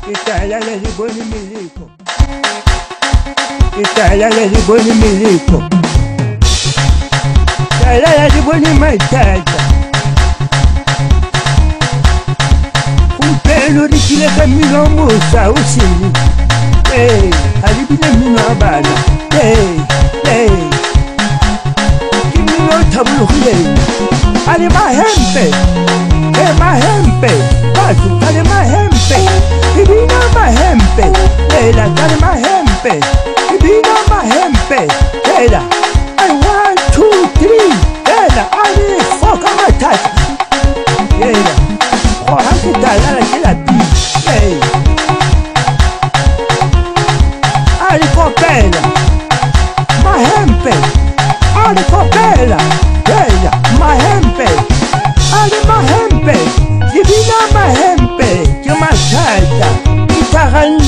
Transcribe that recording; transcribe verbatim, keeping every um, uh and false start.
Italala liboni miliko. Italala liboni miliko. Italala liboni maitata. Kumpelo rikile kamino musa usini. Hey, alibile mino abana. Hey, hey. Kimino tabulu hule. Ali mahempe. Hey mahempe. Basu kale mahempe. Ibina mahempe. Leila kale mahempe. Ibina mahempe. Leila. I one, two, three. Leila. Ali foka matata. Leila. Oh, hanki talala kila pi. Hey. Ali kopela. Mahempe. Ali kopela. Leila. Mahempe. Ali mahempe. Divina mahempe. Kimasata. Itaran